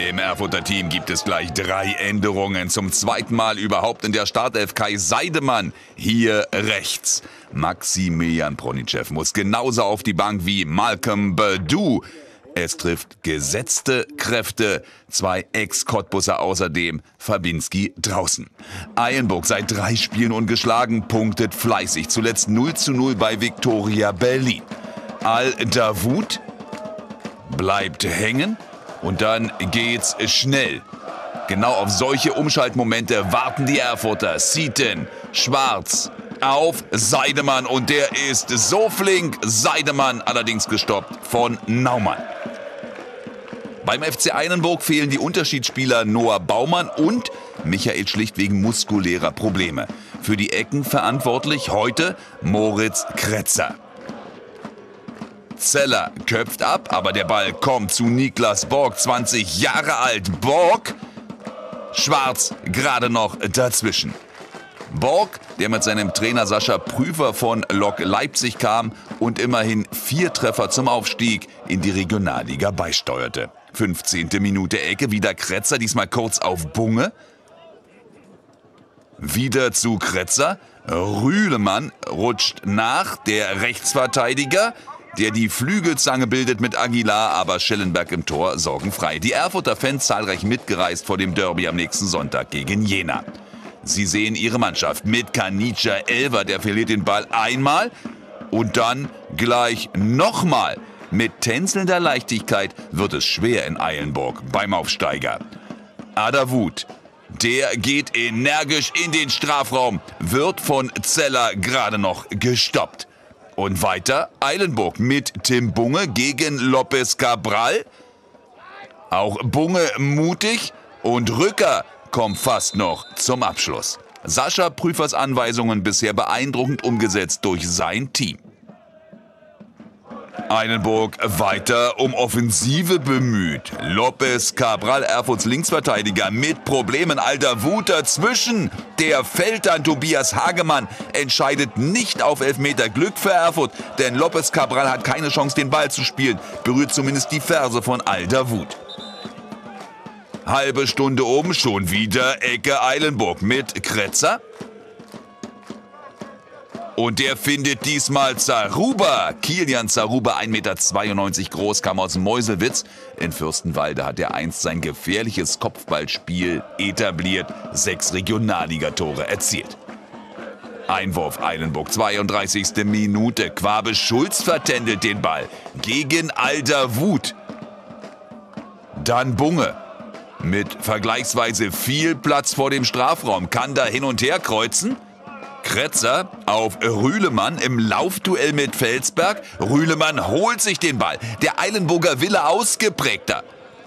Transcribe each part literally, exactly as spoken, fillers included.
Im Erfurter Team gibt es gleich drei Änderungen. Zum zweiten Mal überhaupt in der Startelf Kai Seidemann. Hier rechts. Maximilian Pronicev muss genauso auf die Bank wie Malcolm Bedu. Es trifft gesetzte Kräfte. Zwei Ex-Cottbusser außerdem. Fabinski draußen. Eilenburg seit drei Spielen ungeschlagen, punktet fleißig. Zuletzt null zu null bei Viktoria Berlin. Al-Dawud bleibt hängen. Und dann geht's schnell. Genau auf solche Umschaltmomente warten die Erfurter. Sieten, Schwarz auf Seidemann und der ist so flink. Seidemann allerdings gestoppt von Naumann. Beim F C Eilenburg fehlen die Unterschiedsspieler Noah Baumann und Michael Schlicht wegen muskulärer Probleme. Für die Ecken verantwortlich heute Moritz Kretzer. Zeller köpft ab, aber der Ball kommt zu Niklas Borg, zwanzig Jahre alt. Borg, Schwarz gerade noch dazwischen. Borg, der mit seinem Trainer Sascha Prüfer von Lok Leipzig kam und immerhin vier Treffer zum Aufstieg in die Regionalliga beisteuerte. fünfzehnte Minute Ecke, wieder Kretzer, diesmal kurz auf Bunge. Wieder zu Kretzer. Rühlemann rutscht nach, der Rechtsverteidiger, der die Flügelzange bildet mit Aguilar, aber Schellenberg im Tor sorgenfrei. Die Erfurter Fans zahlreich mitgereist vor dem Derby am nächsten Sonntag gegen Jena. Sie sehen ihre Mannschaft mit Kanica Elver, der verliert den Ball einmal und dann gleich nochmal. Mit tänzelnder Leichtigkeit wird es schwer in Eilenburg beim Aufsteiger. Adawud, der geht energisch in den Strafraum, wird von Zeller gerade noch gestoppt. Und weiter Eilenburg mit Tim Bunge gegen Lopez Cabral. Auch Bunge mutig und Rücker kommt fast noch zum Abschluss. Sascha Prüfers Anweisungen bisher beeindruckend umgesetzt durch sein Team. Eilenburg weiter um Offensive bemüht. Lopez Cabral, Erfurts Linksverteidiger, mit Problemen. Al-Dawud dazwischen. Der fällt dann. Tobias Hagemann entscheidet nicht auf Elfmeter. Glück für Erfurt, denn Lopez Cabral hat keine Chance, den Ball zu spielen. Berührt zumindest die Ferse von Al-Dawud. Halbe Stunde oben, schon wieder Ecke Eilenburg mit Kretzer. Und der findet diesmal Zaruba. Kilian Zaruba, ein Meter zweiundneunzig groß, kam aus Meuselwitz. In Fürstenwalde hat er einst sein gefährliches Kopfballspiel etabliert. Sechs Regionalligatore erzielt. Einwurf Eilenburg, zweiunddreißigste Minute. Quabe Schulz vertändelt den Ball gegen Al-Dawud. Dann Bunge. Mit vergleichsweise viel Platz vor dem Strafraum. Kann da hin und her kreuzen. Kretzer auf Rühlemann im Laufduell mit Felsberg. Rühlemann holt sich den Ball. Der Eilenburger Wille ausgeprägter.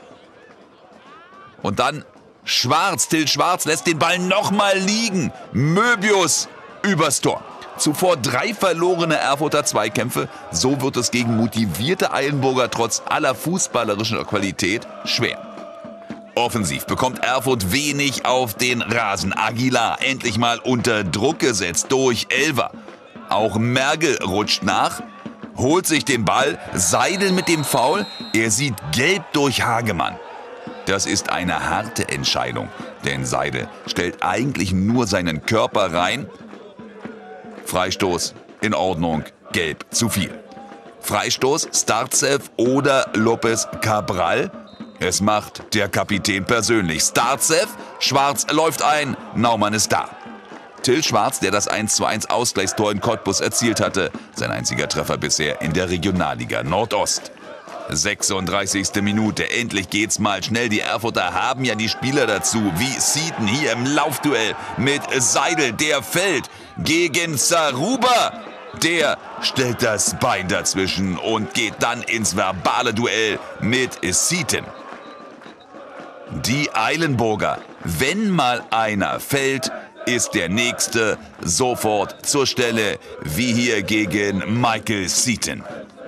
Und dann Schwarz, Till Schwarz lässt den Ball nochmal liegen. Möbius übers Tor. Zuvor drei verlorene Erfurter Zweikämpfe. So wird es gegen motivierte Eilenburger trotz aller fußballerischen Qualität schwer. Offensiv bekommt Erfurt wenig auf den Rasen. Aguilar endlich mal unter Druck gesetzt durch Elver. Auch Mergel rutscht nach, holt sich den Ball. Seidel mit dem Foul. Er sieht gelb durch Hagemann. Das ist eine harte Entscheidung, denn Seidel stellt eigentlich nur seinen Körper rein. Freistoß in Ordnung, gelb zu viel. Freistoß Starzev oder Lopez Cabral. Es macht der Kapitän persönlich. Starzev, Schwarz läuft ein, Naumann ist da. Till Schwarz, der das eins zu eins Ausgleichstor in Cottbus erzielt hatte. Sein einziger Treffer bisher in der Regionalliga Nordost. sechsunddreißigste Minute, endlich geht's mal schnell. Die Erfurter haben ja die Spieler dazu, wie Sieten hier im Laufduell mit Seidel. Der fällt gegen Zaruba. Der stellt das Bein dazwischen und geht dann ins verbale Duell mit Sieten. Die Eilenburger, wenn mal einer fällt, ist der Nächste sofort zur Stelle, wie hier gegen Michael Sieten.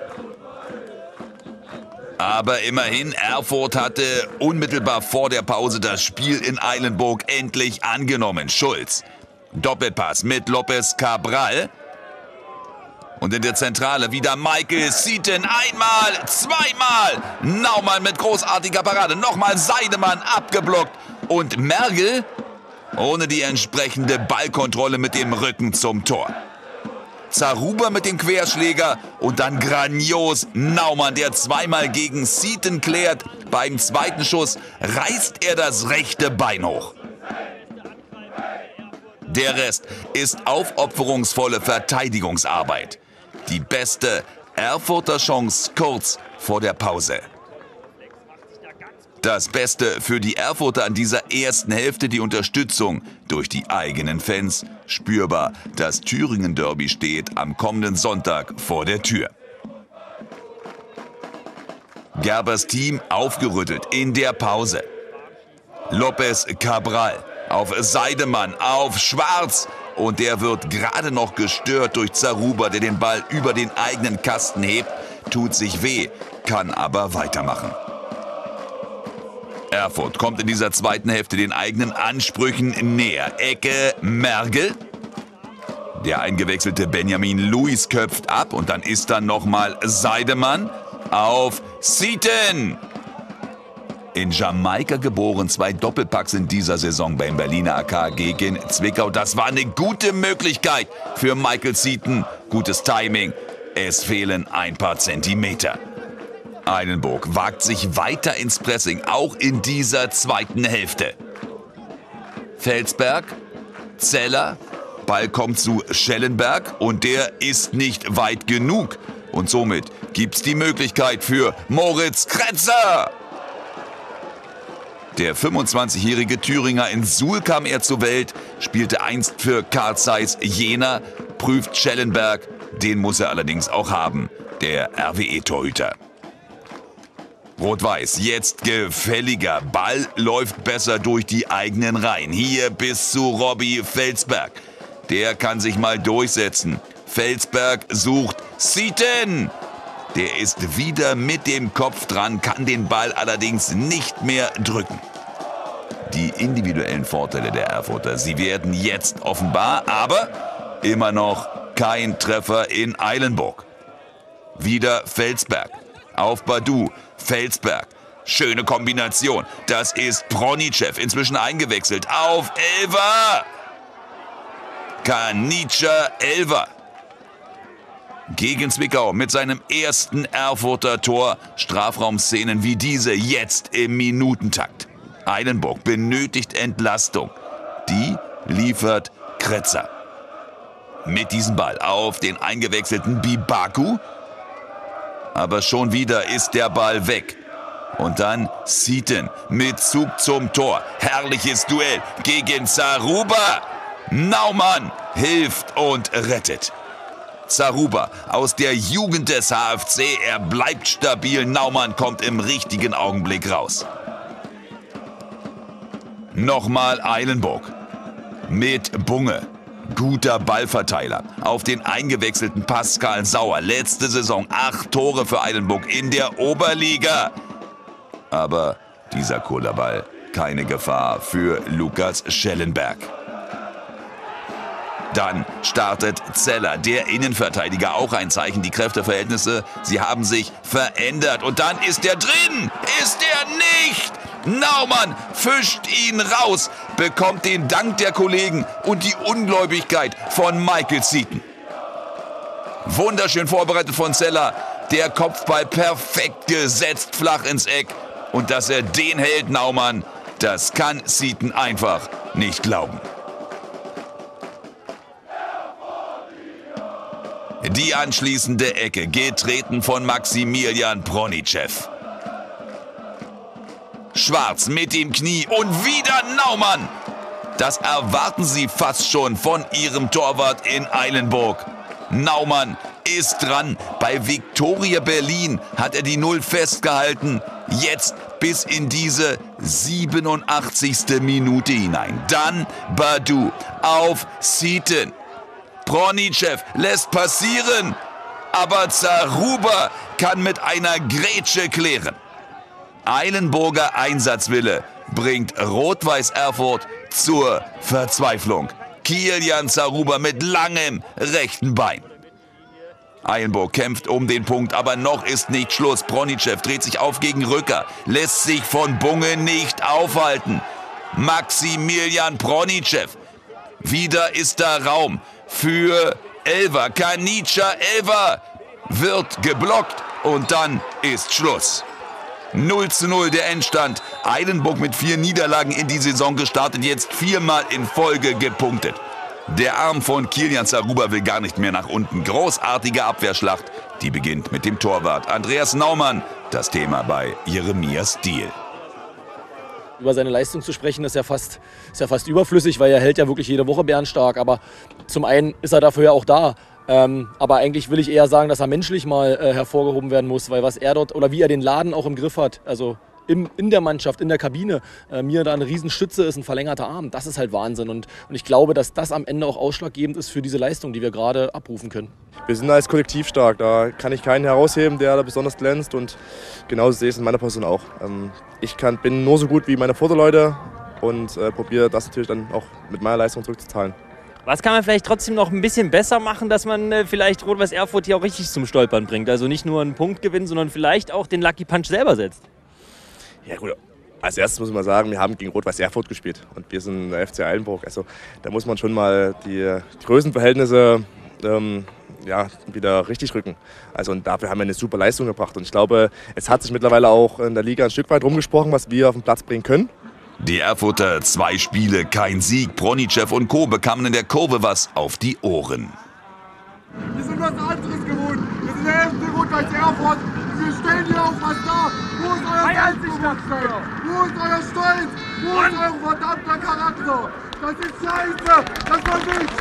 Aber immerhin, Erfurt hatte unmittelbar vor der Pause das Spiel in Eilenburg endlich angenommen. Schulz, Doppelpass mit Lopez Cabral. Und in der Zentrale wieder Michael Seaton. Einmal, zweimal. Naumann mit großartiger Parade. Nochmal Seidemann abgeblockt. Und Mergel ohne die entsprechende Ballkontrolle mit dem Rücken zum Tor. Zaruba mit dem Querschläger und dann grandios Naumann, der zweimal gegen Seaton klärt. Beim zweiten Schuss reißt er das rechte Bein hoch. Der Rest ist aufopferungsvolle Verteidigungsarbeit. Die beste Erfurter Chance kurz vor der Pause. Das Beste für die Erfurter an dieser ersten Hälfte die Unterstützung durch die eigenen Fans. Spürbar, das Thüringen-Derby steht am kommenden Sonntag vor der Tür. Gerbers Team aufgerüttelt in der Pause. Lopez Cabral auf Seidemann, auf Schwarz. Und der wird gerade noch gestört durch Zaruba, der den Ball über den eigenen Kasten hebt. Tut sich weh, kann aber weitermachen. Erfurt kommt in dieser zweiten Hälfte den eigenen Ansprüchen näher. Ecke Mergel. Der eingewechselte Benjamin Luis köpft ab und dann ist dann nochmal Seidemann auf Seaton. In Jamaika geboren, zwei Doppelpacks in dieser Saison beim Berliner A K gegen Zwickau. Das war eine gute Möglichkeit für Michael Seaton. Gutes Timing. Es fehlen ein paar Zentimeter. Eilenburg wagt sich weiter ins Pressing, auch in dieser zweiten Hälfte. Felsberg, Zeller, Ball kommt zu Schellenberg und der ist nicht weit genug. Und somit gibt's die Möglichkeit für Moritz Kretzer. Der fünfundzwanzigjährige Thüringer in Suhl kam er zur Welt, spielte einst für Carl Zeiss Jena, prüft Schellenberg, den muss er allerdings auch haben, der R W E-Torhüter. Rot-Weiß, jetzt gefälliger. Ball läuft besser durch die eigenen Reihen. Hier bis zu Robby Felsberg. Der kann sich mal durchsetzen. Felsberg sucht Seaton. Der ist wieder mit dem Kopf dran, kann den Ball allerdings nicht mehr drücken. Die individuellen Vorteile der Erfurter, sie werden jetzt offenbar, aber immer noch kein Treffer in Eilenburg. Wieder Felsberg auf Badu. Felsberg, schöne Kombination. Das ist Bronicev, inzwischen eingewechselt. Auf Elver. Kanica Elver. Gegen Zwickau mit seinem ersten Erfurter Tor. Strafraumszenen wie diese jetzt im Minutentakt. Eilenburg benötigt Entlastung. Die liefert Kretzer. Mit diesem Ball auf den eingewechselten Bibaku. Aber schon wieder ist der Ball weg. Und dann Seaton mit Zug zum Tor. Herrliches Duell gegen Zaruba. Naumann hilft und rettet. Zaruba aus der Jugend des H F C. Er bleibt stabil. Naumann kommt im richtigen Augenblick raus. Nochmal Eilenburg mit Bunge. Guter Ballverteiler auf den eingewechselten Pascal Sauer. Letzte Saison acht Tore für Eilenburg in der Oberliga. Aber dieser Kullerball, keine Gefahr für Lukas Schellenberg. Dann startet Zeller, der Innenverteidiger, auch ein Zeichen. Die Kräfteverhältnisse, sie haben sich verändert. Und dann ist er drin. Ist er nicht? Naumann fischt ihn raus, bekommt den Dank der Kollegen und die Ungläubigkeit von Michael Seaton. Wunderschön vorbereitet von Zeller. Der Kopfball perfekt gesetzt, flach ins Eck. Und dass er den hält, Naumann, das kann Seaton einfach nicht glauben. Die anschließende Ecke, getreten von Maximilian Bronicev. Schwarz mit dem Knie und wieder Naumann. Das erwarten sie fast schon von ihrem Torwart in Eilenburg. Naumann ist dran. Bei Viktoria Berlin hat er die Null festgehalten. Jetzt bis in diese siebenundachtzigste Minute hinein. Dann Badu auf Seaton. Bronicev lässt passieren, aber Zaruba kann mit einer Grätsche klären. Eilenburger Einsatzwille bringt Rot-Weiß Erfurt zur Verzweiflung. Kilian Zaruba mit langem rechten Bein. Eilenburg kämpft um den Punkt, aber noch ist nicht Schluss. Bronicev dreht sich auf gegen Rücker, lässt sich von Bunge nicht aufhalten. Maximilian Bronicev. Wieder ist da Raum für Elver. Kanica Elver wird geblockt und dann ist Schluss. null zu null der Endstand. Eilenburg mit vier Niederlagen in die Saison gestartet, jetzt viermal in Folge gepunktet. Der Arm von Kilian Zaruba will gar nicht mehr nach unten. Großartige Abwehrschlacht, die beginnt mit dem Torwart Andreas Naumann. Das Thema bei Jeremias Diehl. Über seine Leistung zu sprechen, ist ja, fast, ist ja fast überflüssig, weil er hält ja wirklich jede Woche bärenstark. Aber zum einen ist er dafür ja auch da. Ähm, aber eigentlich will ich eher sagen, dass er menschlich mal äh, hervorgehoben werden muss, weil was er dort oder wie er den Laden auch im Griff hat, also im, in der Mannschaft, in der Kabine, äh, mir da eine Riesenstütze ist, ein verlängerter Arm, das ist halt Wahnsinn. Und, und ich glaube, dass das am Ende auch ausschlaggebend ist für diese Leistung, die wir gerade abrufen können. Wir sind als Kollektiv stark, da kann ich keinen herausheben, der da besonders glänzt und genauso sehe ich es in meiner Person auch. Ähm, ich kann, bin nur so gut wie meine Vorderleute und äh, probiere das natürlich dann auch mit meiner Leistung zurückzuzahlen. Was kann man vielleicht trotzdem noch ein bisschen besser machen, dass man äh, vielleicht Rot-Weiß Erfurt hier auch richtig zum Stolpern bringt? Also nicht nur einen Punkt gewinnen, sondern vielleicht auch den Lucky Punch selber setzt. Ja gut, als erstes muss man sagen, wir haben gegen Rot-Weiß Erfurt gespielt und wir sind der F C Eilenburg. Also da muss man schon mal die, die Größenverhältnisse ähm, ja, wieder richtig rücken. Also und dafür haben wir eine super Leistung gebracht und ich glaube, es hat sich mittlerweile auch in der Liga ein Stück weit rumgesprochen, was wir auf den Platz bringen können. Die Erfurter, zwei Spiele, kein Sieg. Bronicev und Co. bekamen in der Kurve was auf die Ohren. Wir sind was anderes gewohnt. Wir sind der erste Rot-Weiß Erfurt. Wir stellen hier auch was dar. Wo ist euer Selbstbewusstsein? Wo ist euer Stolz? Wo ist euer verdammter Charakter? Das ist scheiße. Das war nicht.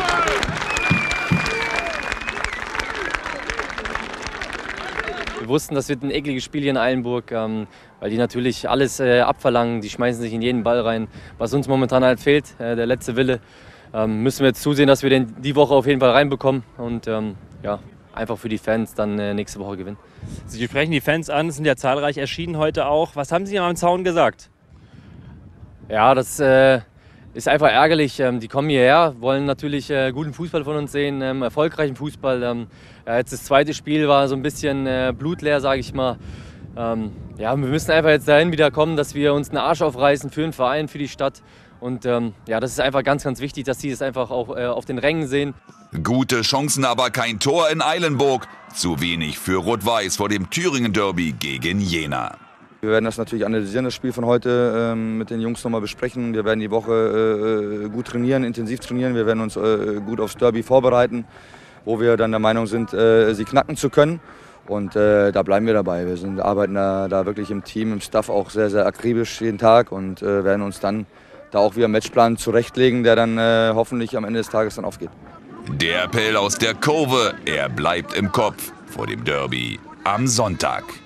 Wir wussten, das wird ein ekliges Spiel hier in Eilenburg, ähm, weil die natürlich alles äh, abverlangen. Die schmeißen sich in jeden Ball rein. Was uns momentan halt fehlt, äh, der letzte Wille, ähm, müssen wir jetzt zusehen, dass wir den die Woche auf jeden Fall reinbekommen und ähm, ja, einfach für die Fans dann äh, nächste Woche gewinnen. Sie sprechen die Fans an, es sind ja zahlreich erschienen heute auch. Was haben Sie am Zaun gesagt? Ja, das äh, ist einfach ärgerlich. Ähm, die kommen hierher, wollen natürlich äh, guten Fußball von uns sehen, ähm, erfolgreichen Fußball. Ähm, ja, jetzt das zweite Spiel war so ein bisschen äh, blutleer, sage ich mal. Ähm, ja, wir müssen einfach jetzt dahin wieder kommen, dass wir uns einen Arsch aufreißen für den Verein, für die Stadt. Und ähm, ja, das ist einfach ganz, ganz wichtig, dass sie das einfach auch äh, auf den Rängen sehen. Gute Chancen, aber kein Tor in Eilenburg. Zu wenig für Rot-Weiß vor dem Thüringen-Derby gegen Jena. Wir werden das natürlich analysieren, das Spiel von heute, ähm, mit den Jungs nochmal besprechen. Wir werden die Woche äh, gut trainieren, intensiv trainieren. Wir werden uns äh, gut aufs Derby vorbereiten, wo wir dann der Meinung sind, äh, sie knacken zu können. Und äh, da bleiben wir dabei. Wir sind, arbeiten da, da wirklich im Team, im Staff auch sehr, sehr akribisch jeden Tag und äh, werden uns dann da auch wieder einen Matchplan zurechtlegen, der dann äh, hoffentlich am Ende des Tages dann aufgeht. Der Appell aus der Kurve, er bleibt im Kopf vor dem Derby am Sonntag.